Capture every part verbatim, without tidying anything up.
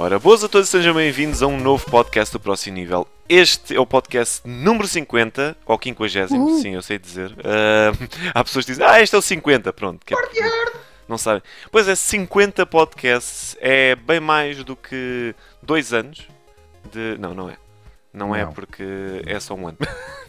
Ora, boas a todos e sejam bem-vindos a um novo podcast do Próximo Nível. Este é o podcast número cinquenta, ou quinquagésimo, uhum. Sim, eu sei dizer. Uh, há pessoas que dizem, ah, este é o cinquenta, pronto. Que é, não sabem. Pois é, cinquenta podcasts é bem mais do que dois anos de... Não, não é. Não, não. é porque é só um ano.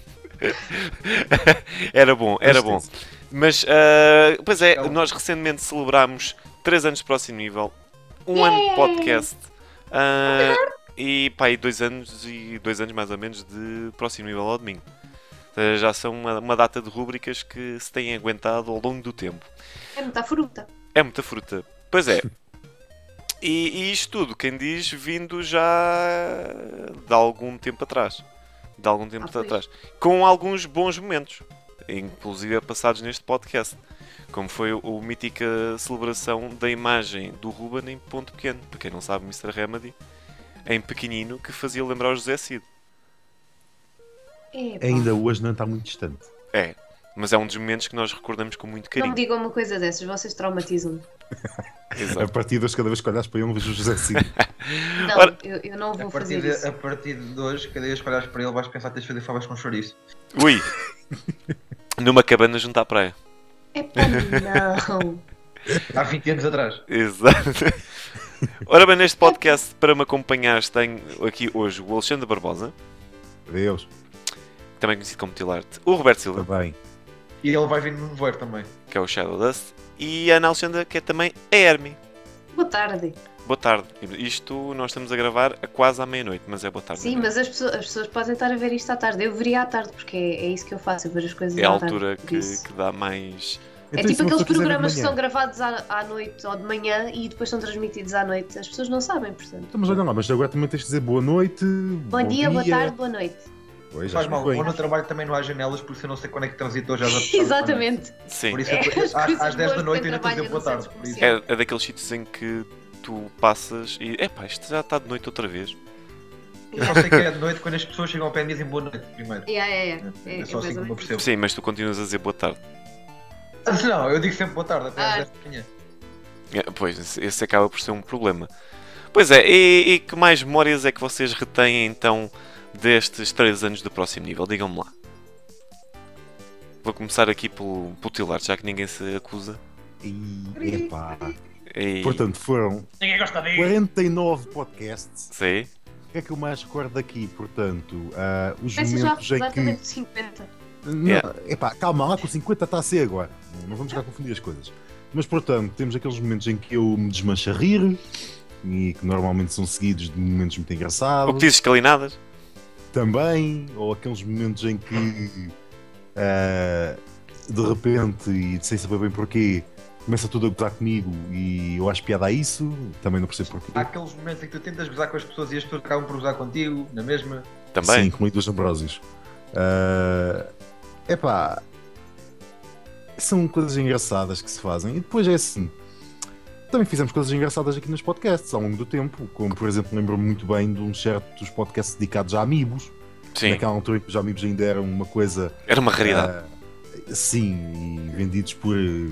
Era bom, era bom. Mas, uh, pois é, nós recentemente celebrámos três anos de Próximo Nível, um ano de podcast uh, e, pá, e dois anos e dois anos mais ou menos de Próximo Nível ao domingo. Ou seja, já são uma, uma data de rúbricas que se têm aguentado ao longo do tempo. É muita fruta. É muita fruta. Pois é. E, e isto tudo, quem diz, vindo já de algum tempo atrás. De algum tempo ah, atrás. Com alguns bons momentos, inclusive passados neste podcast. Como foi o mítica celebração da imagem do Ruben em ponto pequeno. Para quem não sabe, mister Remedy, em pequenino, que fazia lembrar o José Cid. É, ainda hoje não está muito distante. É, mas é um dos momentos que nós recordamos com muito carinho. Não me digam uma coisa dessas, vocês traumatizam-me. A partir de hoje, cada vez que olhas para ele, vejo o José Cid. Não, Ora, eu, eu não vou fazer de, isso. A partir de hoje, cada vez que olhas para ele, vais pensar que tens de fazer favas com chouriço. Ui! Numa cabana junto à praia. Epá, não! Há vinte anos atrás. Exato. Ora bem, neste podcast, para me acompanhar, tenho aqui hoje o Alexandre Barbosa. Adeus. Também conhecido como Tilarte. O Roberto Silva. Também. E ele vai vir no nevoeiro também. Que é o Shadow Dust. E a Ana Alexandra, que é também a Hermi. Boa tarde. Boa tarde. Isto nós estamos a gravar a quase à meia-noite, mas é boa tarde. Sim, mas as pessoas, as pessoas podem estar a ver isto à tarde. Eu veria à tarde, porque é, é isso que eu faço, eu vejo as coisas é à tarde. É a altura que, que, que dá mais... É então, tipo aqueles programas que são gravados à, à noite ou de manhã e depois são transmitidos à noite. As pessoas não sabem, portanto. Então, mas olha lá, mas agora também tens de dizer boa noite. Bom, bom dia, dia, boa tarde, boa noite. Pois, faz mal, ou no trabalho também não há janelas, por isso eu não sei quando é que transitou já. Exatamente. Sim. Por isso é, às, às dez da noite ainda estou a dizer boa tarde. É, é daqueles sítios em que tu passas e, epá, isto já está de noite outra vez. Eu só sei que é de noite quando as pessoas chegam ao pé e dizem boa noite primeiro. Yeah, yeah, yeah. É, é, é só assim que eu percebo. Sim, mas tu continuas a dizer boa tarde. Não, eu digo sempre boa tarde, até ah. às dez da manhã. É, pois, esse acaba por ser um problema. Pois é, e, e que mais memórias é que vocês retêm então destes três anos do Próximo Nível? Digam-me lá. Vou começar aqui pelo, pelo Tilarte, já que ninguém se acusa. E, epá. E... Portanto, foram quarenta e nove podcasts. Sim. O que é que eu mais recordo daqui? Portanto, uh, os Mas momentos já, em que... cinquenta. Não, yeah. Epá, calma lá, com cinquenta está a ser agora. Não vamos já confundir as coisas. Mas, portanto, temos aqueles momentos em que eu me desmancho a rir e que normalmente são seguidos de momentos muito engraçados. Ou que dizes calinadas. Também, ou aqueles momentos em que uh, de repente, e sem saber bem porquê, começa tudo a gozar comigo e eu acho piada a isso, também não percebo porquê. Há aqueles momentos em que tu tentas gozar com as pessoas e as pessoas acabam por gozar contigo, na mesma. Também. Sim, como duas Ambrósios. Uh, epá, são coisas engraçadas que se fazem e depois é assim. Também fizemos coisas engraçadas aqui nos podcasts ao longo do tempo, como por exemplo lembro-me muito bem de uns certos podcasts dedicados a amigos. Sim. Naquela altura em que os amigos ainda eram uma coisa... Era uma raridade. Uh, sim, e vendidos por uh,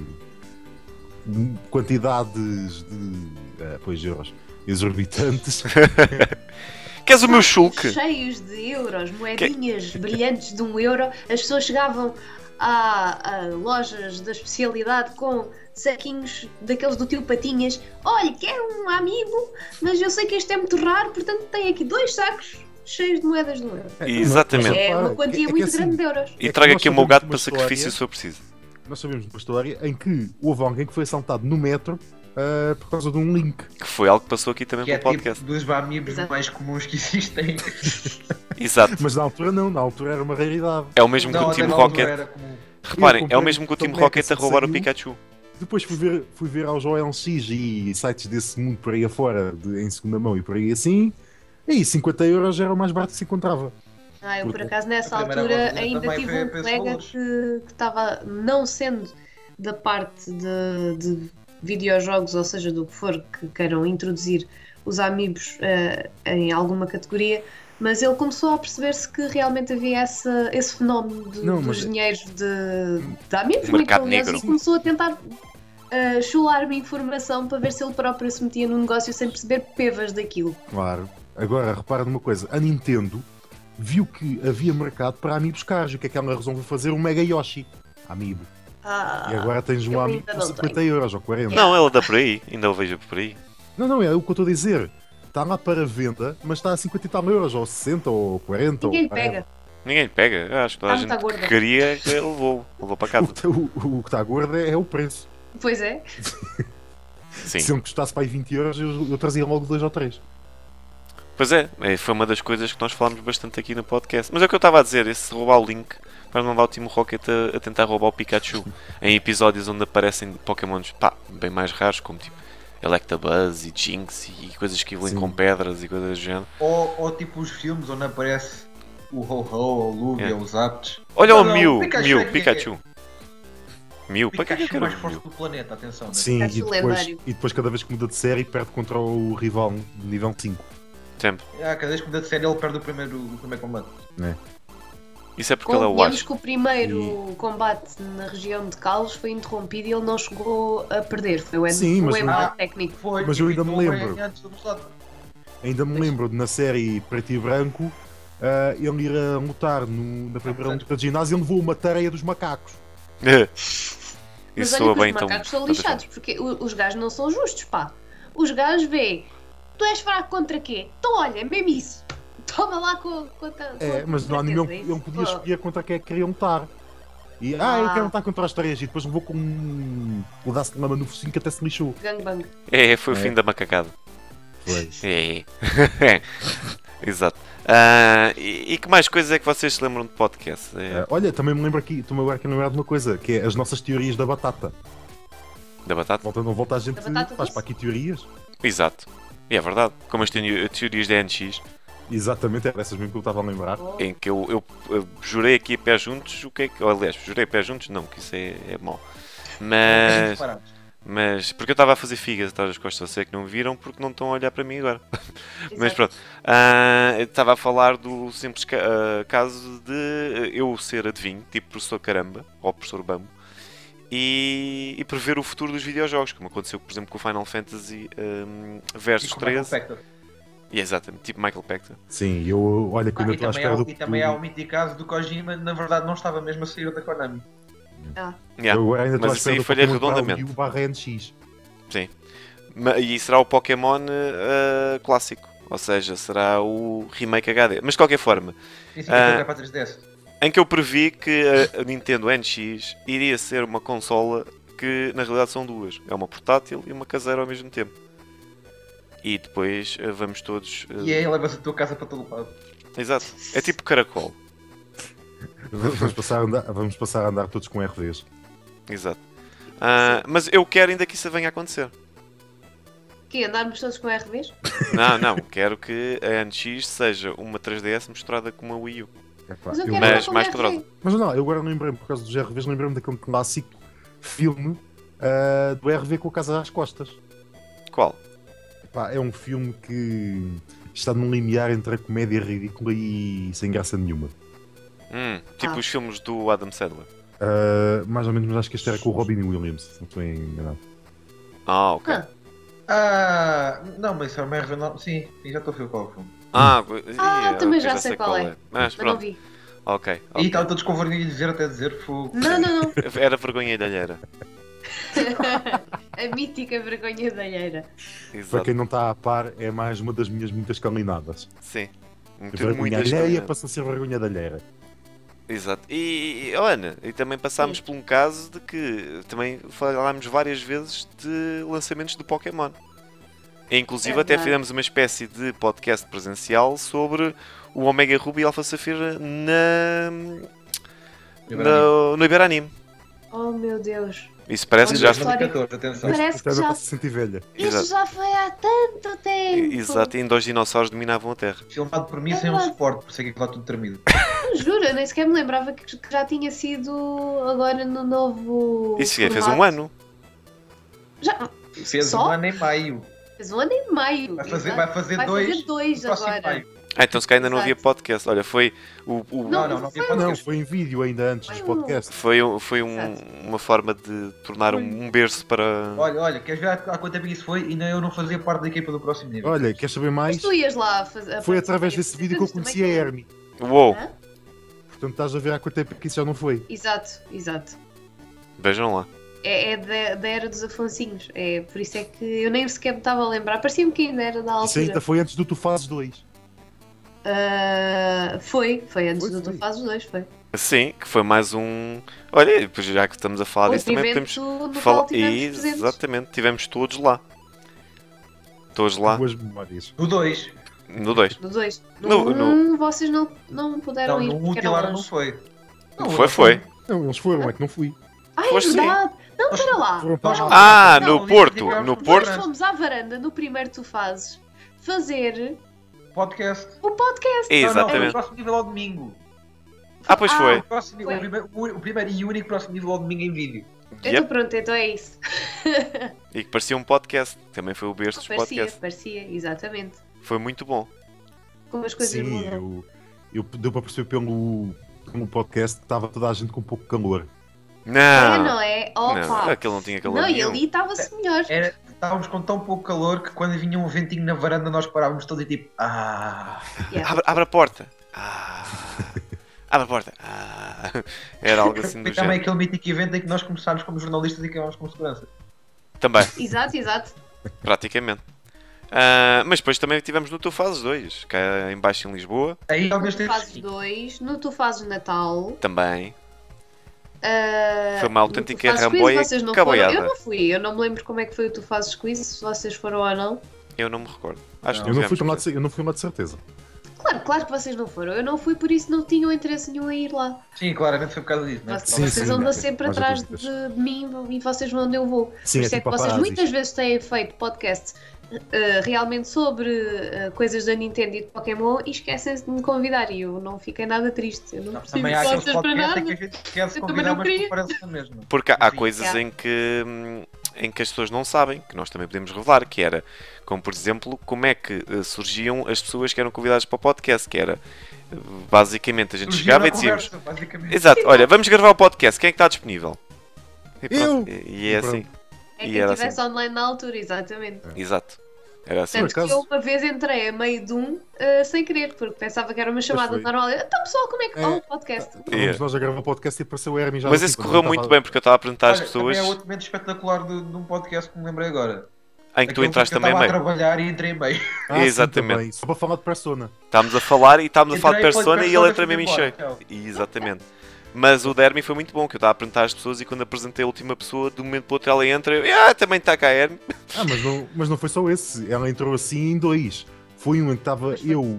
quantidades de uh, pois, euros exorbitantes. Queres o meu chulque? Cheios de euros, moedinhas que... brilhantes de um euro. As pessoas chegavam a, a lojas da especialidade com saquinhos daqueles do tio Patinhas. Olha, quer um amigo, mas eu sei que este é muito raro, portanto tem aqui dois sacos cheios de moedas de um euro. Exatamente. É uma quantia é, é muito assim, grande de euros. E traga aqui o meu gato para sacrifício se eu preciso. Nós sabemos uma história em que houve alguém que foi assaltado no metro Uh, por causa de um link. Que foi algo que passou aqui também que pelo é podcast. Tipo dos amigos mais comuns que existem. Exato. Mas na altura não, na altura era uma raridade. É o mesmo não, que o Team Rocket. Reparem, é o mesmo que o Team Rocket a roubar o Pikachu. Depois fui ver, fui ver aos O L X e sites desse mundo por aí afora, de, em segunda mão e por aí assim. E aí cinquenta euros era o mais barato que se encontrava. Ah, eu por acaso nessa altura ainda tive um colega que estava não sendo da parte de, de videojogos, ou seja, do que for que queiram introduzir os amigos uh, em alguma categoria, mas ele começou a perceber-se que realmente havia essa, esse fenómeno de, não, dos dinheiros de, de amigos, mercado muito, aliás, negro. e começou a tentar uh, chular-me informação para ver se ele próprio se metia no negócio sem perceber pevas daquilo. Claro. Agora, repara numa coisa. A Nintendo viu que havia mercado para Amiibos caros. E o que é que ela resolveu fazer? Um Mega Yoshi. Amiibo. Ah, E agora tens um Amiibo por cinquenta euros ou quarenta. Não, ela dá por aí. Ainda o vejo por aí. Não, não, é o que eu estou a dizer. Está lá para venda, mas está a cinquenta e tal euros, ou sessenta, ou quarenta. Ninguém ou pega. Ninguém lhe pega. Eu acho que toda a Está gente muito que gorda. queria, que levou. Levou para casa. O, o, o que está gordo é, é o preço. Pois é. Sim. Se ele custasse para aí vinte euros, eu, eu trazia logo dois ou três. Pois é, é, foi uma das coisas que nós falámos bastante aqui no podcast. Mas é o que eu estava a dizer, esse roubar o Link para não dar o Team Rocket a, a tentar roubar o Pikachu em episódios onde aparecem Pokémons pá, bem mais raros, como tipo Electabuzz e Jinx e coisas que evoluem com pedras e coisas do género. Ou, ou tipo os filmes onde aparece o Ho-Ho, ou o Lugia, É. os Zapdos. Olha Não, o não, Mew, Pikachu Mew, é que- Pikachu. Mew, para que é que eu Pikachu quero mais o forte Mew? do planeta, atenção. Né? Sim, e Pikachu depois, lendário. e depois cada vez que muda de série perde contra o rival de nível cinco. Sempre. Ah, cada vez que muda de série ele perde o primeiro, o primeiro combate. Isso é porque ele é o Convenhamos Ash. que o primeiro combate na região de Kalos foi interrompido e ele não chegou a perder. Foi o end Sim, mas o não- embate técnico. Foi, Mas eu ainda e me foi lembro. antes do Musado. Ainda me lembro de na série Preto e Branco ah, ele ir a lutar no, na primeira luta de ginásio e ele levou uma tareia dos macacos. Mas Isso olha soa que bem os então. macacos são lixados, porque o- os gajos não são justos, pá. Os gajos vê, tu és fraco contra quê? Então olha, é mesmo isso. Toma lá com, com, a- com É, a- mas com no a anime fraqueza, ele, isso. ele podia Pô. escolher contra quem é que queria lutar. E, ah, eu Ah. quero lutar contra as tareias e depois levou com um pedaço de lama no focinho que até se lixou. Gangbang. É, foi o É. fim da macacada. Foi. É. Exato. Ah, e, e que mais coisas é que vocês se lembram de podcast? É, Ah, olha, também me lembro aqui, estou-me agora aqui a lembrar de uma coisa, que é as nossas teorias da batata. da batata? Volta, não volta a gente, Da batata faz doce? para aqui teorias. Exato. E é verdade. Como as teori- teorias da N X, Exatamente, era essas mesmo que eu estava a lembrar. Oh. em que eu, eu, eu jurei aqui a pé juntos o que é que. ou, aliás, jurei a pé juntos, não, que isso é, é mau. Mas. Mas. Porque eu estava a fazer figas atrás das costas, eu sei que não viram porque não estão a olhar para mim agora. Mas Exato. pronto. Ah, eu estava a falar do simples ca- ah, caso de eu ser adivinho, tipo professor Caramba, ou professor Bambo, e, e prever o futuro dos videojogos, como aconteceu, por exemplo, com o Final Fantasy um, Versus treze. E é exatamente, tipo Michael Pector. Sim, eu olha que eu Ah, ainda e, estou à também espera há, do e também há o mítico caso do Kojima, na verdade não estava mesmo a sair da Konami. Ah, Yeah. Eu agora ainda estou à Mas isso aí espera do falha Pokémon redondamente. Brawl barra N X. Ma- E será o Pokémon ah, clássico, ou seja, será o remake H D. Mas de qualquer forma, Sim, sim, Ah. é para a três D S. em que eu previ que a, a Nintendo N X iria ser uma consola que na realidade são duas. É uma portátil e uma caseira ao mesmo tempo. E depois ah, vamos todos... ah, E aí levas a tua casa para todo o lado. Exato. É tipo caracol. Vamos passar, a andar, vamos passar a andar todos com R Vs. Exato. Ah, mas eu quero ainda que isso venha a acontecer. que andarmos todos com R Vs? Não, não. Quero que a N X seja uma três D S misturada com uma Wii U. Epá, Mas eu eu- quero Mas andar com mais R V. poderosa. Mas não, eu agora lembrei-me, por causa dos R Vs, lembrei-me daquele clássico filme ah, do R V com a casa às costas. Qual? Epá, é um filme que está num limiar entre a comédia ridícula e sem graça nenhuma. Hum, tipo Ah. os filmes do Adam Sandler. Ah, mais ou menos, mas acho que este era com o Robin Williams, se não estou enganado. Ah, ok. Ah. Ah, não, mas isso é uma R V não. Sim, sim, já estou a ver qual é o filme. Ah, Ah, ih, também ok, já sei qual é. Mas Mas não pronto, vi. ok. E ok. estavam todos com vergonha de dizer até dizer fogo. Não, não, não. Era vergonha alheira. A mítica vergonha da alheira. Para Exato. quem não está a par, é mais uma das minhas muitas calinadas. Sim. Muito, Vergonha muitas alheia coisas. passa a ser vergonha da alheira. Exato. E, e Ana, e também passámos por um caso de que também falámos várias vezes de lançamentos de Pokémon. E, inclusive É até verdade. fizemos uma espécie de podcast presencial sobre o Omega Ruby e Alpha Safira na... no, no Iberanime. Oh meu Deus. Isso parece que já Olha, foi... história- dois mil e catorze, atenção. Parece que Isto já- já se sentir velha. Isso Exato. já foi há tanto tempo. Exato, ainda os dinossauros dominavam a Terra. Filmado por mim É sem um verdade. suporte, por isso é que aquilo está tudo tremido. Juro, eu nem sequer me lembrava que que já tinha sido agora no novo. Isso fez um formato. ano. Já Fez Só? um ano em maio. fez um ano em maio. Vai fazer, exato. vai fazer Vai dois. fazer dois no próximo agora. maio. Ah, então se calhar ainda não havia podcast. Olha, foi o... o... Não, não, não havia Não, podcast. foi em vídeo ainda antes dos podcasts. Foi, um- foi um- uma forma de tornar um, um berço para... Olha, olha, queres ver há há quanto tempo isso foi? E nem eu não fazia parte da equipa do próximo nível. Olha, queres saber Mas mais? tu ias lá fazer. Foi através desse vídeo que eu conheci a Hermie. Uou! Hã? Portanto, estás a ver há quanto tempo que isso já não foi. Exato, exato. Vejam lá. É, é da, da era dos Afonsinhos. É, por isso é que eu nem sequer me estava a lembrar. Parecia-me que ainda era da Isso altura. ainda foi antes do Tu Fazes dois. Ah, foi, foi antes Foi, do foi. Tu Fazes dois, foi. Sim, que foi mais um... Olha, depois já que estamos a falar disso, Outro também evento podemos no falar... qual tivemos presentes. Exatamente, tivemos todos lá. Todos lá, Boas memórias. No dois. no dois. No dois. No No- um, vocês não, não puderam Não, ir no porque era Utilar não longe. foi. Não, Foi, foi. Não, eles foram, é que não fui. Ah, é Foste sim. verdade. Não, para lá. Foram para Nós- Ah, Não, no ali Porto, tivemos no um Porto. Nós fomos à varanda no primeiro Tu Fazes fazer Podcast. o podcast. Não, não, foi o Exatamente. próximo nível ao domingo. Ah, pois Ah, foi. O, próximo, Foi. o, primeiro, o, o primeiro e único próximo nível ao domingo em vídeo. Então Yep. pronto, então é isso. E que parecia um podcast. Também foi o berço dos Parecia, podcasts. parecia, exatamente. Foi muito bom. Como as coisas Sim, mudam. eu, eu deu para perceber pelo, pelo podcast que estava toda a gente com um pouco de calor. Não, É, não é? não, Opa! aquele não tinha calor Não, e nenhum. ali estava-se melhor. Era, estávamos com tão pouco calor que quando vinha um ventinho na varanda nós parávamos todos e tipo. Ah. Yeah. Abre, abre a porta. Ah. Abre a porta. Ah. Era algo assim do Foi também género. aquele mítico evento em que nós começámos como jornalistas e acabámos como segurança. Também, Exato, exato. praticamente. Ah, mas depois também tivemos no Tu Fazes dois, cá em baixo em Lisboa. Aí talvez Tu tenha fazes dois, no Tu Fazes Natal. Também. ah, Foi uma no autêntica Tu Fazes ramboia Quiz, vocês não foram. caboiada. Eu não fui, eu não me lembro como é que foi o Tu Fazes Quiz, se vocês foram ou não. Eu não me recordo. Acho que Eu não, fui tivemos para lá que- de, eu não fui lá de certeza. Claro, claro que vocês não foram. Eu não fui, por isso não tinham interesse nenhum em ir lá. Sim, claramente foi por causa disso, né? Vocês, Sim, vocês sim, andam sim. sempre Mais atrás de, dúvidas. de mim e vocês vão onde eu vou. Sim, Por é isso é tipo que vocês paparazzis. muitas vezes têm feito podcasts eh, realmente sobre eh, coisas da Nintendo e de Pokémon e esquecem-se de me convidar e eu não fiquei nada triste. Eu não Não, preciso também de há aqueles vocês para podcasts nada. em que a gente quer se Eu também convidar, não mas queria. não parece na mesma. Porque há, há Sim. coisas Yeah. em que, hum, em que as pessoas não sabem, que nós também podemos revelar, que era, como por exemplo, como é que eh, surgiam as pessoas que eram convidadas para o podcast, que era, eh, basicamente, a gente Surgiu chegava na e dizíamos, conversa, basicamente. exato, olha, vamos gravar o podcast, quem é que está disponível? E pronto, Eu! E, e é E pronto. assim, É E quem era estivesse assim. online na altura, exatamente. exato, era assim. Tanto Por que eu acaso- uma vez entrei a meio de um eh, sem querer, porque pensava que era uma chamada foi. normal. Eu, Então pessoal, como é que É. está o podcast? Estávamos nós a gravar o podcast e apareceu o Hermie já Mas no esse fim, correu quando eu muito estava- bem, porque eu estava a apresentar às Olha, pessoas também é outro momento espetacular de, de um podcast que me lembrei agora. em que tu Aquele entraste que eu também a estava a meio. trabalhar e entrei em meio. Ah, sim, Exatamente. também. Só para falar de Persona. Estávamos a falar e estávamos a falar de Entrei, foi Persona e ele Persona, entra mesmo em fui cheio. embora, tchau. Exatamente. Mas o Dermy foi muito bom, que eu estava a apresentar às pessoas e quando apresentei a última pessoa, de um momento para o outro ela entra e eu, ah, também está cá a Hermie. Ah, mas não, mas não foi só esse. Ela entrou assim em dois. Foi um em que estava Mas foi- eu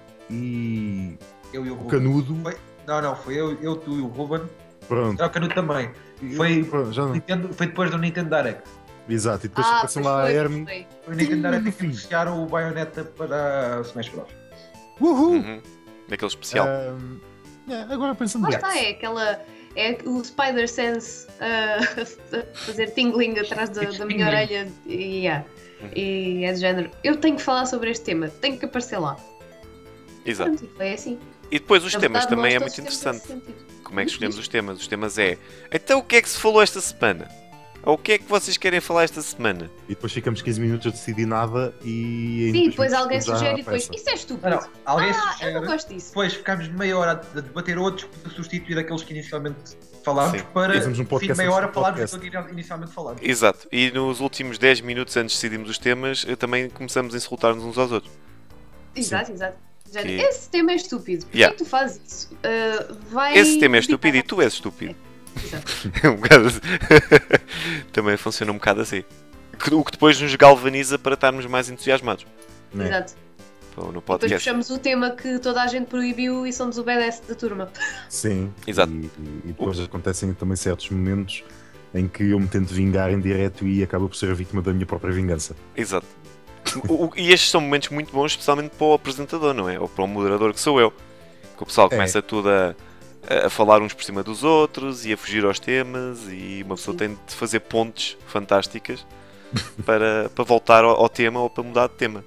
e Eu e o o Ruben. Canudo. Foi- Não, não, foi eu, eu, tu e o Ruben. Pronto. Era o Canudo também. E- Foi- pronto, já não. Nintendo- foi depois do Nintendo Direct. Exato. E depois Ah, apareceu pois lá a foi, Hermie. foi. Foi o Nintendo Sim, Direct no que fim. anunciaram o Bayonetta para Smash Bros. Uhul! Uhum. Daquele especial. Ahm, é, agora pensando Lá bem. está, é aquela. É o Spider Sense ah, a fazer tingling atrás da, da minha Tingling. orelha e, yeah. e é de género. Eu tenho que falar sobre este tema, tenho que aparecer lá. Exato. Pronto, e foi assim. E depois os Na temas verdade, também nós é todos muito temos interessante. esse sentido. Como é que escolhemos os temas? Os temas é, então o que é que se falou esta semana? Ou o que é que vocês querem falar esta semana? E depois ficamos quinze minutos a decidir nada e. em Sim, dois depois minutos alguém já sugere à e depois. peça. Isso é estúpido. Não, não, alguém ah, eu sugere. não gosto disso. Depois ficámos meia hora a debater outros para substituir aqueles que inicialmente falámos Sim. para Fizemos um fim de podcast meia hora antes do falarmos podcast. daquilo que inicialmente falámos. Exato. E nos últimos dez minutos antes de decidirmos os temas, eh, também começamos a insultar-nos uns aos outros. Exato, exato. Já- Que- Esse tema é estúpido. Porquê Yeah. é que tu fazes isso? Ah, vai Esse tema é estúpido e tu és estúpido. É um bocado assim. Também funciona um bocado assim. Que- O que depois nos galvaniza para estarmos mais entusiasmados Né? Exato. no Depois podcast. puxamos o tema que toda a gente proibiu e somos o B D S da turma. Sim. Exato. E, e- e depois acontecem também certos momentos em que eu me tento vingar em direto e acabo por ser a vítima da minha própria vingança. Exato. O- o- e estes são momentos muito bons, especialmente para o apresentador, não é? Ou para o moderador, que sou eu. Que o pessoal É. começa tudo a, a falar uns por cima dos outros e a fugir aos temas, e uma pessoa Sim. tem de fazer pontes fantásticas para, para voltar ao, ao tema ou para mudar de tema.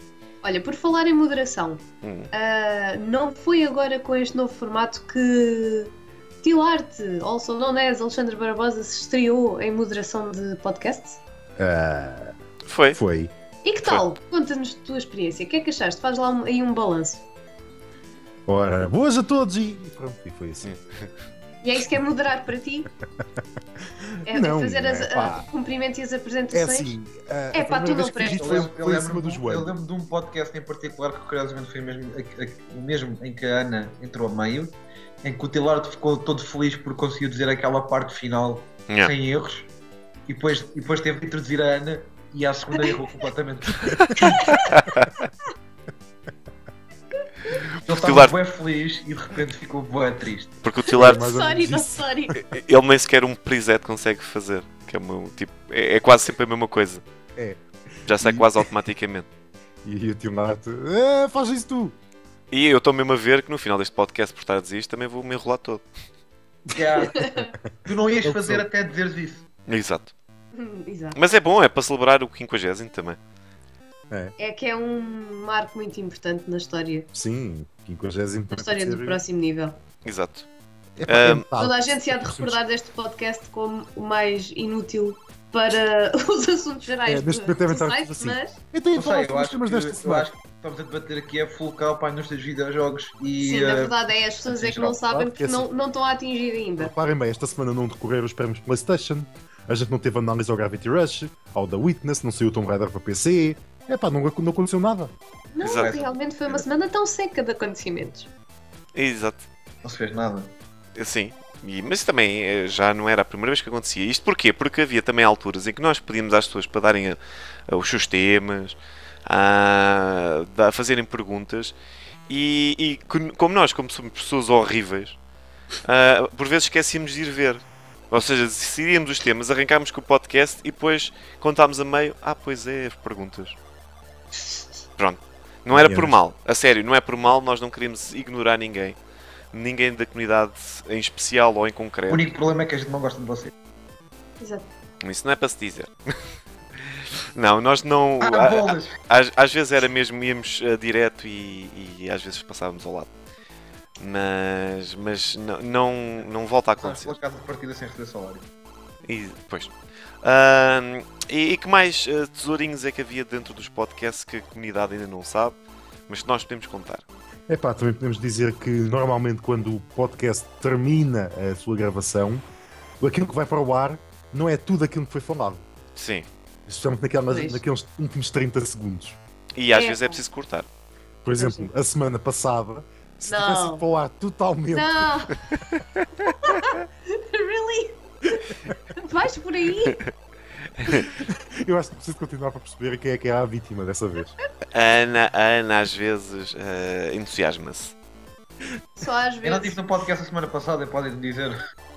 Olha, por falar em moderação, Hum. uh, não foi agora com este novo formato que Tilarte, also known as Alexandre Barbosa, se estreou em moderação de podcasts? Ah, Foi. foi. E que tal? Conta-nos a tua experiência. O que é que achaste? Faz lá um, aí um balanço. Ora, boas a todos e e pronto, e foi assim. E é isso que é moderar para ti? É Não, fazer as, é pá. a, o cumprimento e as É apresentações? assim, ah, É a pá, primeira tu vez não que fiz isto prestas. foi, Eu foi em lembro, cima do eu joelho. lembro de um podcast em particular que curiosamente foi mesmo a- a- o mesmo em que a Ana entrou a meio, em que o Tilardo ficou todo feliz por conseguir dizer aquela parte final Yeah. sem erros e depois, e depois teve de introduzir a Ana e à segunda errou completamente. Ele estava Tilardo- bem feliz e de repente ficou bem triste. Porque o Tilarte, Mais ou Sorry, menos não, isso. sorry. ele nem sequer um preset consegue fazer. Que é, uma, tipo, é, é quase sempre a mesma coisa. É. Já sai E- quase automaticamente. E o tio Nato, ah, faz isso tu. E eu estou mesmo a ver que no final deste podcast, por estar a dizer isto, também vou me enrolar todo. Yeah. Tu não ias Eu fazer sou. até dizeres isso. Exato. Hum, Exato. Mas é bom, é para celebrar o quinquagésimo também. É que é um marco muito importante na história. Sim, quinquagésimo. Na história do próximo nível. Exato. É, pá, é Ah, metade. Toda a gente se há de recordar deste podcast como o mais inútil para os assuntos gerais É, neste do, momento devem do estar site, assim. mas Então, Não falar sei, eu sobre os acho, temas que, desta eu semana. acho que estamos a debater aqui é full cow para a indústria dos videojogos e sim, na eh, verdade é as pessoas é que não sabem Claro que porque é não, não estão a atingir ainda. Reparem bem, esta semana não decorreram os prémios PlayStation, a gente não teve análise ao Gravity Rush, ao The Witness, não saiu o Tomb Raider para P C. É pá, não, não aconteceu nada. Não, Exato. realmente foi uma semana tão seca de acontecimentos. Exato. não se fez nada. Sim. E- mas também eh, já não era a primeira vez que acontecia. Isto porquê? Porque havia também alturas em que nós pedíamos às pessoas para darem a- a os seus temas, a, a fazerem perguntas, e, e co- como nós, como somos pessoas horríveis, ah, por vezes esquecíamos de ir ver. Ou seja, decidíamos os temas, arrancámos com o podcast e depois contámos a meio. Ah, pois é, as perguntas. Pronto. Não era por Yes. mal. A sério, não é por mal, nós não queríamos ignorar ninguém. Ninguém da comunidade em especial ou em O concreto. único problema é que a gente não gosta de você. Exato. Isso não é para se dizer. Não, nós não. Ah, a- bolas! a- às, às vezes era mesmo, íamos uh, direto e, e às vezes passávamos ao lado. Mas, mas não, não, não volta a Sabes, acontecer. pela casa de partida sem receber salário. E, pois. Ahm, e, e que mais uh, tesourinhos é que havia dentro dos podcasts que a comunidade ainda não sabe, mas que nós podemos contar? É pá, também podemos dizer que normalmente quando o podcast termina a sua gravação, aquilo que vai para o ar não é tudo aquilo que foi falado. Sim. Especialmente naquelas, Pois. naqueles últimos trinta segundos. E às É. vezes é preciso cortar. Por exemplo, a semana passada, se Não. tivesse ido para o ar totalmente. Não! Really? Vais por aí? Eu acho que preciso continuar para perceber quem é que é a vítima dessa vez. A Ana, a Ana às vezes uh, entusiasma-se. Só às Eu não vezes. estive no podcast a semana passada, podem dizer.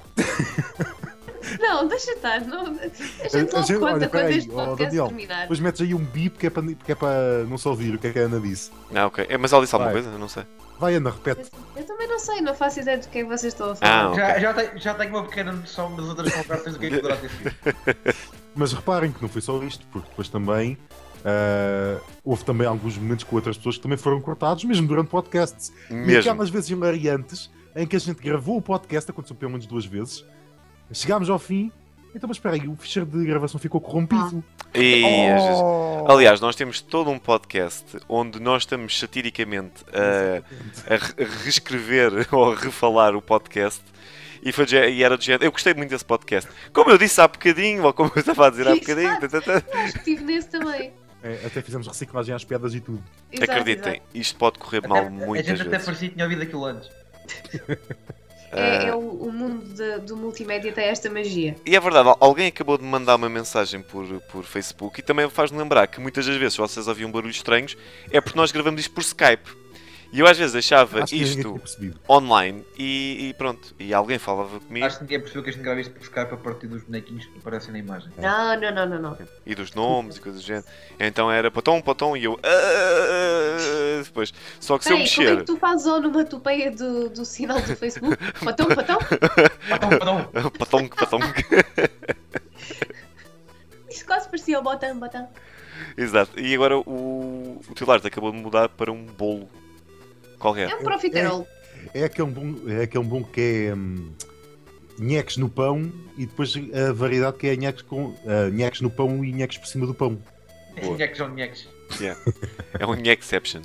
Não, deixa estar. Não, a gente A- a logo gente- conta olha, quando peraí, este ó, podcast Daniel, terminar. Depois metes aí um bip que é para, que é para não se ouvir o que é que a Ana disse. Ah, ok. É, mas ela disse alguma Vai. coisa? Eu não sei. Vai, Ana, repete. Eu também não sei, não faço ideia do que é que vocês estão a falar. Ah, ok. Já, já, tenho, já tenho uma pequena noção das outras conversas do que é que poderá ter sido. Mas reparem que não foi só isto, porque depois também ah, houve também alguns momentos com outras pessoas que também foram cortados, mesmo durante podcasts. E Mesmo. aquelas vezes hilariantes em que a gente gravou o podcast, aconteceu pelo menos duas vezes, chegámos ao fim, então mas espera aí, o ficheiro de gravação ficou corrompido. E, às vezes- Oh! Aliás, nós temos todo um podcast onde nós estamos satiricamente a, a re- a reescrever ou a refalar o podcast. E, foi, de gé- e era do género. Eu gostei muito desse podcast. Como eu disse há bocadinho, ou como eu estava a dizer há bocadinho. Exato. tá, tá, tá. Acho que estive nesse também. É, até fizemos reciclagem às piadas e tudo. Exato, Acreditem, exato. isto pode correr Até- mal a muitas gente até vezes. parecia que tinha ouvido aquilo antes. É, é Ah, o, o mundo de- do multimédia tem esta magia. E é verdade, al- alguém acabou de mandar uma mensagem por, por Facebook e também faz-me lembrar que muitas das vezes, se vocês ouviam barulhos estranhos, é porque nós gravamos isto por Skype. E eu às vezes deixava Acho que ninguém isto tinha percebido. online e, e pronto. E alguém falava comigo Acho que ninguém percebeu que a gente grava isto por Skype a partir dos bonequinhos que aparecem na imagem. Não, não, não, não, não. e dos nomes e coisas do género. Então era patão, patão e eu. "Ah", depois. Só que se eu Peraí, como é mexer. que tu fazes a onomatopeia do, do sinal do Facebook? Patão, patão? Patão, patão. patão, patão. Isso quase parecia o botão, botão. Exato. E agora o, o Tillard acabou de mudar para um bolo qualquer. É um profiterol. É, é, aquele bom, é aquele bom que é hum, nheques no pão e depois a variedade que é nheques, com, uh, nheques no pão e nheques por cima do pão. É nheques ou nheques. Yeah. É um nheexception.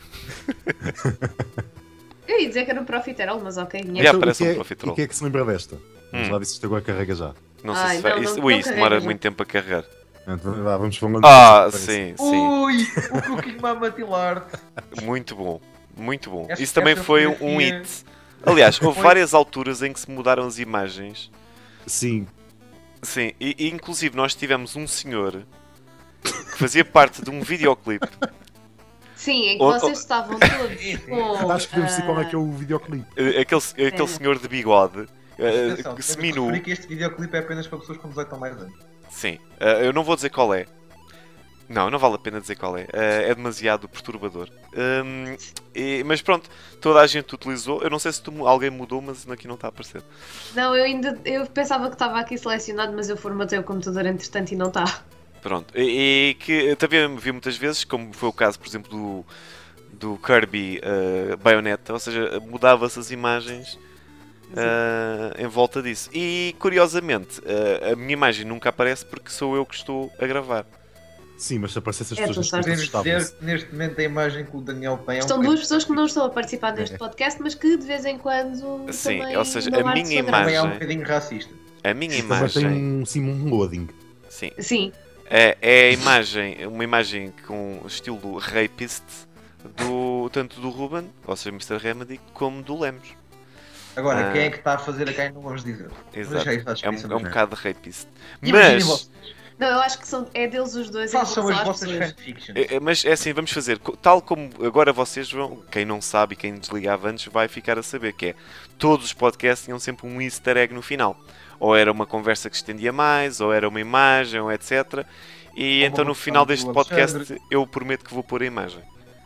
Eu ia dizer que era um profiterol, mas ok. Yeah, Então, parece e que um é- profiterol. E quem é que se lembra desta? Vamos Hum. lá ver se isto agora carrega já. Não sei Ai, se vai. não, Isso, não- ui, não isso carrega, demora não. muito tempo a carregar. Então, vá, vamos falando. Ah, disso, sim, sim. Ui, o Cooking Mama Tillard. Muito bom. Muito bom. Essa- Isso também essa foi um fotografia- hit. Aliás, houve Foi. várias alturas em que se mudaram as imagens. Sim. Sim, e, e inclusive nós tivemos um senhor que fazia parte de um videoclipe. Sim, em que Oh, vocês oh. estavam todos com. Acho que devemos dizer qual é que é ah, o videoclipe. Eh, Aquele, aquele É. senhor de bigode, eh, Atenção, temos que seminu. referir que este videoclipe é apenas para pessoas com dezoito ou mais anos. Sim, eh, eu não vou dizer qual é. Não, não vale a pena dizer qual é. Eh, é demasiado perturbador. Hum, e- mas pronto, toda a gente utilizou. Eu não sei se tu- alguém mudou, mas aqui não está a aparecer. Não, eu ainda. Eu pensava que estava aqui selecionado, mas eu formatei o computador entretanto e não está. Pronto, e, e que eu também vi muitas vezes, como foi o caso, por exemplo, do, do Kirby eh, Bayonetta, ou seja, mudava-se as imagens eh, em volta disso. E curiosamente, eh, a minha imagem nunca aparece porque sou eu que estou a gravar. Sim, mas se aparecessem as É, pessoas tu neste sabes. momento Podemos dizer assustavam-se. que neste momento a imagem que o Daniel tem é um Estão bocadinho- duas pessoas que não estão a participar deste É. podcast, mas que de vez em quando. Sim, também ou seja, dão a ar de minha sua graça. também é um imagem- bocadinho racista. A minha Também tem imagem, um, sim, um loading. sim, Sim, é, é a imagem, uma imagem com estilo rapist, do, tanto do Ruben, ou seja, mister Remedy, como do Lemos. Agora, Ah. quem é que está a fazer a quem não vamos dizer? Exato. Deixa isso à É um, descrição é um do bocado rapist. Imaginem Mas, vocês. não, eu acho que são, é deles os dois. Façam aquilo as que são vossas pessoas. fanfictions. é, é- mas é assim, vamos fazer, co- tal como agora vocês vão, quem não sabe e quem desligava antes vai ficar a saber, que é, todos os podcasts tinham sempre um easter egg no final. Ou era uma conversa que estendia mais, ou era uma imagem, ou etcétera. E Ou então uma no final versão deste do podcast Alexandre. eu prometo que vou pôr a imagem.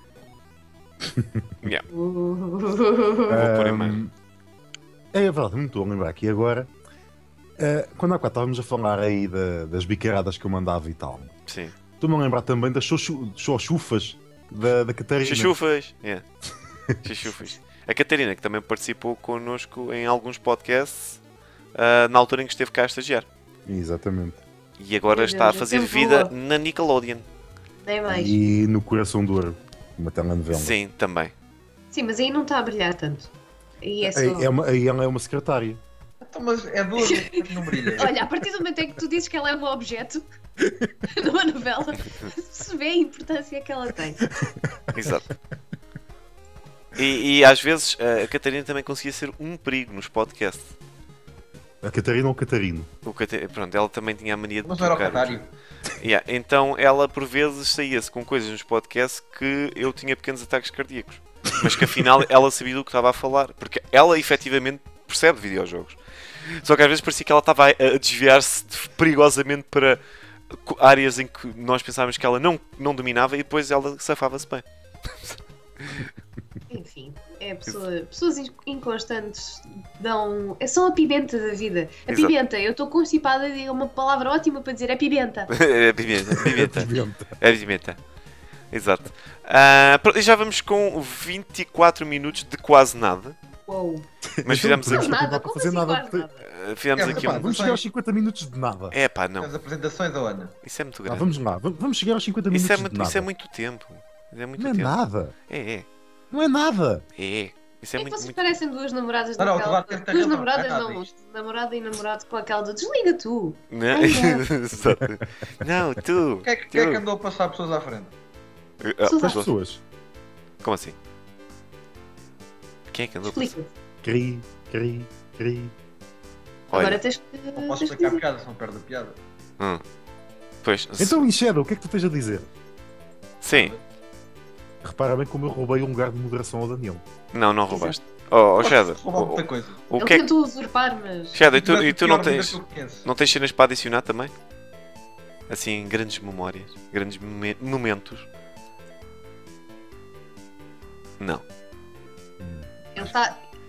Yeah, Uh. vou pôr a Ahm, imagem. É verdade, não estou a lembrar aqui agora. Ah, quando há quatro estávamos a falar aí da- das biqueiradas que eu mandava e tal. Sim. Estou-me a lembrar também das xoxu- xoxufas da, da Catarina. Chuchufas. Yeah. Chuchufas. A Catarina, que também participou connosco em alguns podcasts, ah, na altura em que esteve cá a estagiar. Exatamente. E agora Meu está a Deus, fazer é tão vida boa. na Nickelodeon. Nem mais. E no Coração do Ouro, uma telenovela. Sim, também. Sim, mas aí não está a brilhar tanto. Aí é só. Aí, é uma, aí ela é uma secretária. Então, mas é duro, não brilha. Olha, a partir do momento em que tu dizes que ela é um objeto numa novela, se vê a importância que ela tem. Exato. E, e às vezes a Catarina também conseguia ser um perigo nos podcasts. A Catarina ou o Catarino? O Cata- Pronto, ela também tinha a mania de Mas não era o trocar. Catário. Yeah, então ela por vezes saía-se com coisas nos podcasts que eu tinha pequenos ataques cardíacos. Mas que afinal ela sabia do que estava a falar. Porque ela efetivamente percebe videojogos. Só que às vezes parecia que ela estava a a desviar-se de- perigosamente para co- áreas em que nós pensávamos que ela não, não dominava e depois ela safava-se bem. Enfim, é pessoa, pessoas in- inconstantes dão. é- São a pimenta da vida. A Exato. pimenta, eu estou constipada e é uma palavra ótima para dizer é pimenta. É pimenta, pimenta. Pimenta. É pimenta. Exato. Ah, pronto, e já vamos com vinte e quatro minutos de quase nada. Uou. Mas Então, fizemos podemos aqui, acabar Nada, por como fazer assim nada. quase nada? ah, fizemos É, aqui pá, um... Vamos chegar aos cinquenta minutos de nada. É pá, não. As apresentações da Ana. Isso é muito Ah, grande. vamos lá, vamos vamos chegar aos cinquenta minutos Isso é, de muito, nada. isso é muito tempo. Isso é muito Não é tempo. nada. É, é. Não é nada. É, é. Isso é É que muito, vocês muito... parecem duas namoradas Não, não, daquela. tu vai ter que ter Duas razão, namoradas não é nada não, isto. namorada e namorado com aquela do desliga tu. Não, Ai, não. Exato. Não, tu. Quem é, que- quem é tu. que andou a passar pessoas à frente? Ah, Pessoas As à- pessoas. Como assim? Quem é que andou a passar? Explica. Cri, cri, cri. Agora Olha, tens que. Não posso tens que explicar a dizer. piada, se não perde a piada. hum. Pois, s- Então, Shadow, o que é que tu tens a dizer? sim. Repara bem como eu roubei um lugar de moderação ao Daniel. Não, não roubaste. Oh, oh Shadow. Roubar o- muita coisa. O, o Ele que é que... tentou usurpar, mas. Shadow, e tu, Mas e o tu não pior tens... que eu conheço. Não tens cenas para adicionar também? Assim, grandes memórias, grandes momen- momentos. Não. Ele está.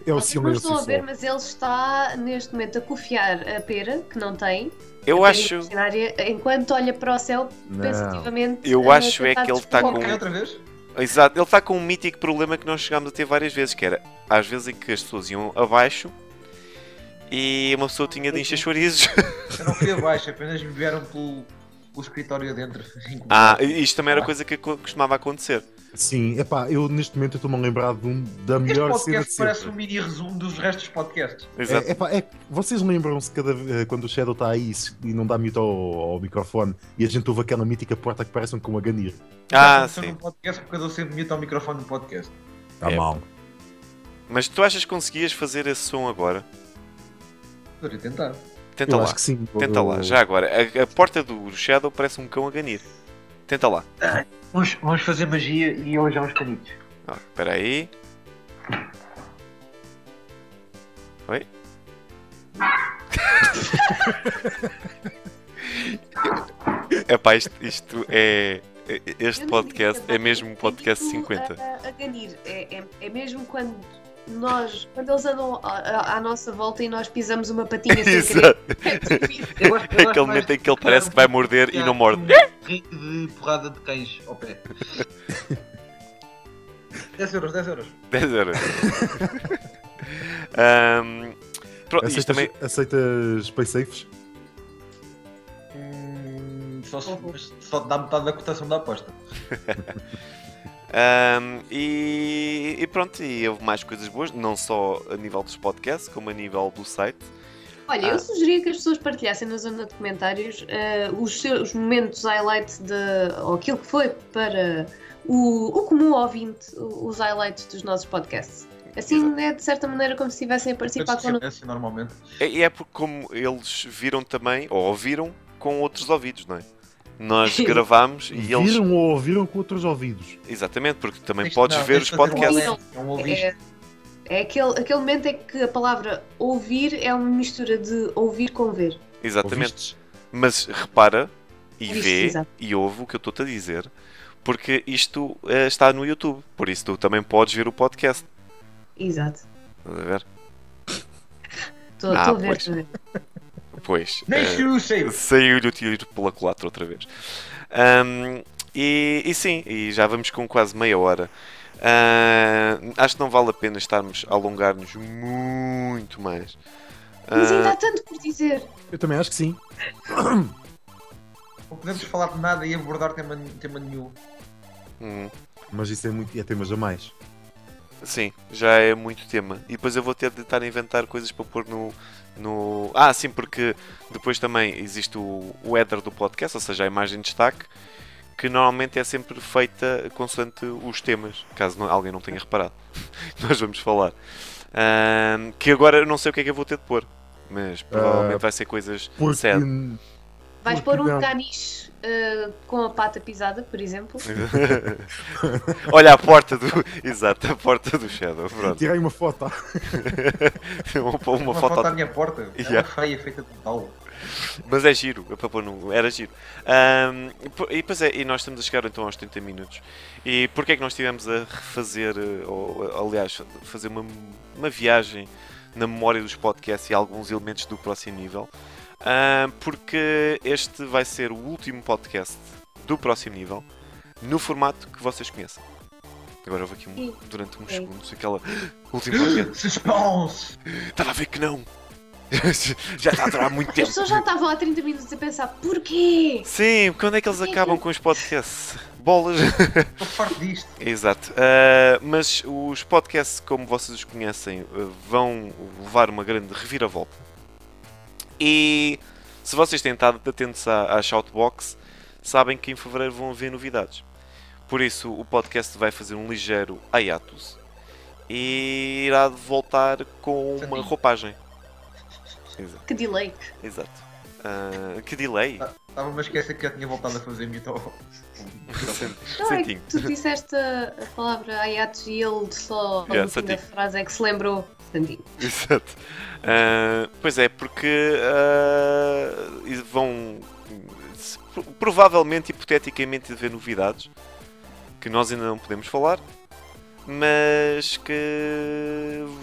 É o Vocês não silêncio estão a ver, só. mas ele está neste momento a cofiar a pera, que não tem. Eu a acho. Enquanto olha para o céu, Não. pensativamente. Eu a acho é tentar que ele está descobrir. com- Ok, outra vez? Exato, ele está com um mítico problema que nós chegámos a ter várias vezes, que era às vezes em que as pessoas iam abaixo e uma pessoa tinha de encher chorizos. Eu não fui abaixo, apenas me vieram pelo, pelo escritório adentro. Ah, isto também era coisa que co- costumava acontecer. Sim, epá, eu neste momento eu estou-me a lembrar de um, da Este melhor cena de podcast parece um sempre. mini resumo dos restos dos podcasts. Exato. É, epá, é, que vocês lembram-se cada, eh, quando o Shadow está aí e não dá mute ao, ao microfone e a gente ouve aquela mítica porta que parece um com uma ganir? Ah, Estou sim. num podcast porque eu dou sempre mute ao microfone no podcast. Está É. mal. Mas tu achas que conseguias fazer esse som agora? Poderia tentar. Tenta Eu lá. acho que sim. Tenta Eu- lá, já agora. A, a porta do Shadow parece um cão a ganir. Tenta lá. Vamos, vamos fazer magia e hoje há uns canitos. Ah, espera aí. Oi? Epá, isto, isto é... Este Eu não podcast digo, é mesmo um podcast tipo cinquenta. A, a ganir. É, é, é mesmo quando nós. Quando eles andam à, à- à nossa volta e nós pisamos uma patinha sem Exato. querer. Eu acho- eu É acho aquele mais momento em que ele que parece que vai morder e não morde. Um ringue de porrada de cães ao pé. dez euros, dez euros. dez euros. Ahm, pronto, isto Aceitas, também... aceitas paysafes? Hum, só, se, mas só te dá metade da cotação da aposta. Ahm, e, e pronto, e houve mais coisas boas, não só a nível dos podcasts, como a nível do site. Olha, Ah. eu sugeria que as pessoas partilhassem na zona de comentários eh, os seus momentos highlights de. Ou aquilo que foi para o, o comum ouvinte, o- os highlights dos nossos podcasts. Assim Exato. é de certa maneira como se estivessem a participar Participar connosco. normalmente. É- E é porque como eles viram também, ou ouviram, com outros ouvidos, não é? Nós gravámos e eles... Viram ou ouviram com outros ouvidos? Exatamente, porque também Isto podes não, ver tens os de fazer um podcasts. além, É um ouviste. É, é aquele, aquele momento em que a palavra ouvir é uma mistura de ouvir com ver. Exatamente. Ouvistes? Mas repara e Ouviste, vê exato. e ouve o que eu estou-te a dizer, porque isto eh, está no YouTube, por isso tu também podes ver o podcast. Exato. Estás a ver? Estou Ah, estou a ver pois. também. Pois. Nem eh, se o sei. Saiu-lhe o tiro pela culatra outra vez. Ahm, e, e sim, e já vamos com quase meia hora. Ah, acho que não vale a pena estarmos a alongar-nos muito mais. Mas ainda Ah, há tanto por dizer. Eu também acho que sim. Não podemos falar de nada e abordar tema, tema nenhum. hum, Mas isso é muito. É temas a mais. sim, já é muito tema. E depois eu vou ter de tentar inventar coisas para pôr no. no... Ah, sim, porque depois também existe o, o header do podcast, ou seja, a imagem de destaque, que normalmente é sempre feita consoante os temas, caso não- alguém não tenha reparado. Nós vamos falar. Ahm, que agora eu não sei o que é que eu vou ter de pôr, mas provavelmente Ah, vai ser coisas Porque. sad. Vais Porque pôr um não? caniche uh, com a pata pisada, por exemplo. Olha a porta do. Exato, a porta do Shadow. Pronto. Tirei uma foto. uma, uma Uma, foto. foto à minha porta. É Yeah. uma feia, feita de metal. Mas é giro, é para pôr no- era giro. Ahm, e po- e depois é, e nós estamos a chegar então aos trinta minutos. E porquê é que nós estivemos a refazer, eh, ou aliás, fazer uma, uma viagem na memória dos podcasts e alguns elementos do próximo nível? Ahm, porque este vai ser o último podcast do próximo nível no formato que vocês conhecem. Agora houve aqui um, Sim. durante uns Ok. segundos aquela último podcast. Suspense! Estava a ver que não! Já está a durar muito As tempo. pessoas já estavam há trinta minutos a pensar porquê? Sim, quando é que eles Sim. acabam com os podcasts? Bolas! Estou farto disto. Exato. Uh, mas os podcasts, como vocês os conhecem, uh, vão levar uma grande reviravolta. E se vocês têm estado atentos à, à Shoutbox, sabem que em fevereiro vão haver novidades. Por isso, o podcast vai fazer um ligeiro hiatus e irá voltar com uma roupagem. Exato. Que delay. Exato. Uh, que delay! Estava-me a esquecer que já tinha voltado a fazer mito ao... Não é que Sentinho. tu disseste a, a palavra Ayatos e ele só Yeah, no fim da Santinho. frase é que se lembrou. Santinho. Exato. Ah, pois é, porque ah, e vão se- pro- provavelmente, hipoteticamente, haver novidades que nós ainda não podemos falar, mas que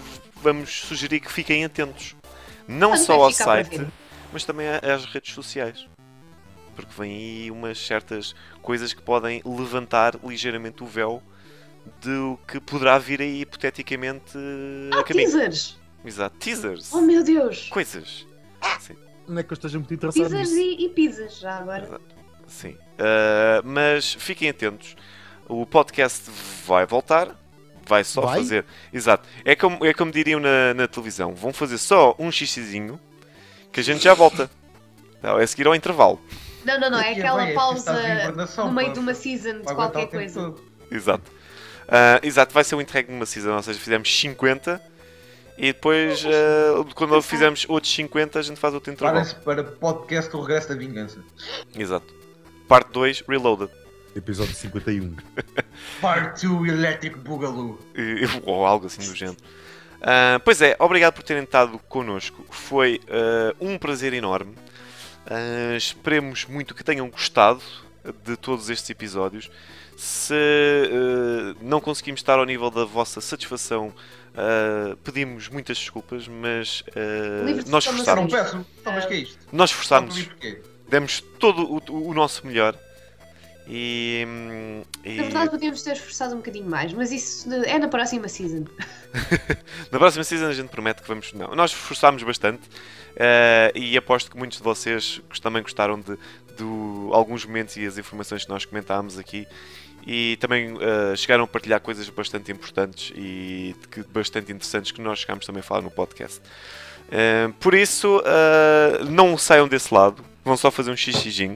vamos sugerir que fiquem atentos. Não Quando só vai ao ficar para site, ver? mas também a- às redes sociais. Porque vem aí umas certas coisas que podem levantar ligeiramente o véu do que poderá vir aí hipoteticamente Ah, a caminho. teasers! Exato, teasers. Oh meu Deus! Coisas. Sim. Não é que eu esteja muito interessado Teasers nisso. e, e pizzas, já agora. Exato. Sim. Ah, mas fiquem atentos. O podcast vai voltar. Vai só Vai? fazer. Exato. É como, é como diriam na, na televisão. Vão fazer só um xixizinho que a gente já volta. Não, é seguir ao intervalo. Não, não, não, é Daqui a aquela bem, é pausa preciso estar de hibernação, no meio pá. de uma season de Vai aguentar qualquer o tempo coisa. todo. Exato. Ah, exato, vai ser um interregno de uma season. Ou seja, fizemos cinquenta e depois, ah, quando fizermos outros cinquenta, a gente faz outro intervalo. Parece para podcast O Regresso da Vingança. Exato. Parte dois, Reloaded. Episódio cinquenta e um. Part dois Electric Boogaloo. E- ou algo assim do género. Ah, pois é, obrigado por terem estado connosco. Foi ah, um prazer enorme. Ah, esperemos muito que tenham gostado de todos estes episódios. Se ah, não conseguimos estar ao nível da vossa satisfação, ah, pedimos muitas desculpas, mas ah, Livre de nós reclamações. Não esforçámos, peço. Então, mas que é isto? nós Não esforçámos, percebi porquê. demos todo o, o nosso melhor. E, hum, e Na verdade, podíamos ter esforçado um bocadinho mais, mas isso de- é na próxima season. na próxima season a gente promete que vamos. Não, nós esforçámos bastante eh, e aposto que muitos de vocês gost- também gostaram de, de alguns momentos e as informações que nós comentámos aqui. E também eh, chegaram a partilhar coisas bastante importantes e que, bastante interessantes que nós chegámos também a falar no podcast. Eh, por isso, eh, não saiam desse lado, vão só fazer um xixijinho.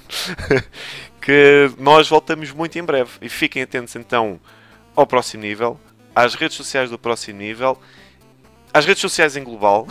Que nós voltamos muito em breve. E fiquem atentos então ao próximo nível, às redes sociais do próximo nível, às redes sociais em global.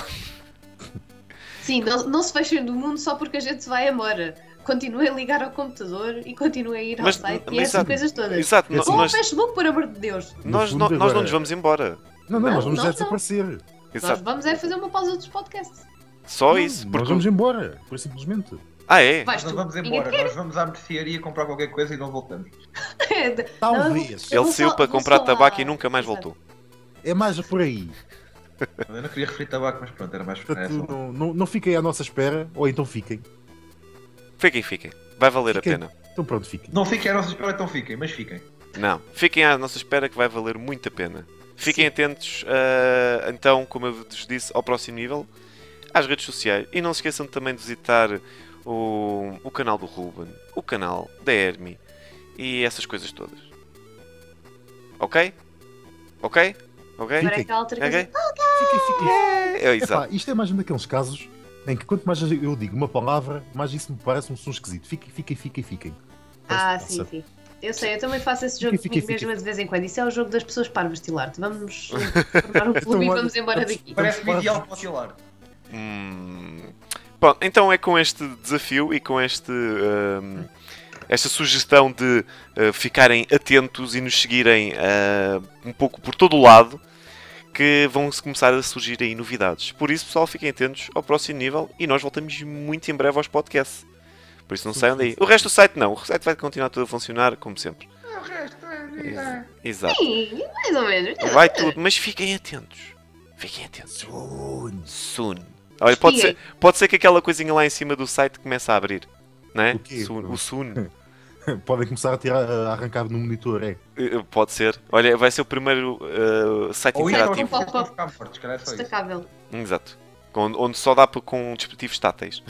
Sim, não, não se fechem do mundo só porque a gente se vai embora. Continuem a ligar ao computador e continuem a ir ao Mas- site mas e essas exato. coisas todas. Exato, no- Assim, Ou ao nós, Facebook, por amor de Deus. nós, fundo, nós, nós não agora- nos vamos embora. Não, não, Não, nós vamos não, já não. desaparecer. Nós Exato. vamos é fazer uma pausa dos podcasts. Só Não, isso. Nós Porque... vamos embora, por simplesmente. Ah, é? Vais Nós tu. não vamos Ninguém embora, te quer. nós vamos à mercearia comprar qualquer coisa e não voltamos. Talvez. Eu Ele vou saiu só- para vou comprar só tabaco lá- e nunca mais Exato. voltou. É mais por aí. Eu não queria referir tabaco, mas pronto, era mais para essa. Portanto, não, não, não fiquem à nossa espera, ou então fiquem. Fiquem, fiquem. Vai valer Fiquem. a pena. Então pronto, fiquem. Não fiquem à nossa espera, então fiquem, mas fiquem. Não. Fiquem à nossa espera que vai valer muito a pena. Fiquem atentos, ah, então, como eu vos disse, ao próximo nível, às redes sociais. E não se esqueçam também de visitar o, o canal do Ruben, o canal da Hermi e essas coisas todas. Ok? Ok? Ok? Agora é aquela outra coisa. Ok? Fiquem, fiquem. É, exato. Epá, isto é mais um daqueles casos em que quanto mais eu digo uma palavra, mais isso me parece um som esquisito. Fiquem, fiquem, fiquem, fiquem. Ah, Parece- sim, sim. Eu sei, eu também faço esse jogo Fica, comigo fica, mesma fica. de vez em quando. Isso é o jogo das pessoas parvas, Tilarte. Vamos eh, formar um clube e olha, vamos embora vamos- daqui. Parece-me ideal para o Tilar. Hum. Bom, então é com este desafio e com este, hum, esta sugestão de uh, ficarem atentos e nos seguirem uh, um pouco por todo o lado que vão começar a surgir aí novidades. Por isso, pessoal, fiquem atentos ao próximo nível e nós voltamos muito em breve aos podcasts. Por isso não Sim, saiam sim, daí. sim. O resto do site não. O site vai continuar tudo a funcionar como sempre. O resto é. Ex- Exato. Sim, mais ou menos. Vai tudo, mas fiquem atentos. Fiquem atentos. Soon. Soon. Olha, pode ser, Espiguem. pode ser que aquela coisinha lá em cima do site comece a abrir. Não é? O quê? Soon, o Soon. Podem começar a, tirar, a arrancar no monitor, é. Eh, Pode ser. Olha, vai ser o primeiro eh, site Ou isso, ou interativo. Pop, vão pop. ficar mortos, cara, é só isso. Destacável. Exato. Com- Onde só dá para com dispositivos táteis.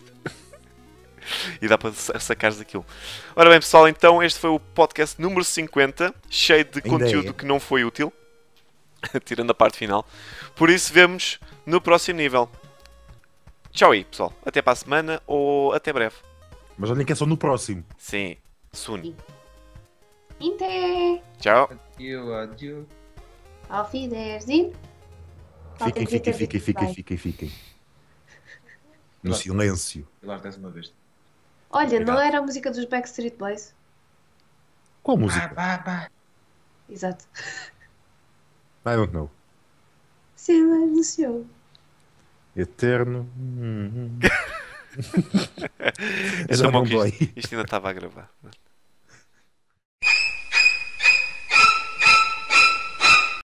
E dá para sa- sacares daquilo. Ora bem, pessoal, então este foi o podcast número cinquenta, cheio de Ainda conteúdo é. que não foi útil, tirando a parte final. Por isso, vemos no próximo nível. Tchau aí, pessoal. Até para a semana ou até breve. Mas olhem que é só no próximo. Sim, soon. Inte. Tchau. Adio, adio. Auf Wiedersehen. Fiquem, fiquem, fiquem, fiquem, fiquem, fiquem. No silêncio. Tilar, dez uma vez. Olha, não Obrigado. era a música dos Backstreet Boys? Qual Bah, música? bah, bah. Exato. I don't know. Silenciou. Eterno. Hum, hum. Isto é Já bom não que isto- dói. Isto ainda estava a gravar.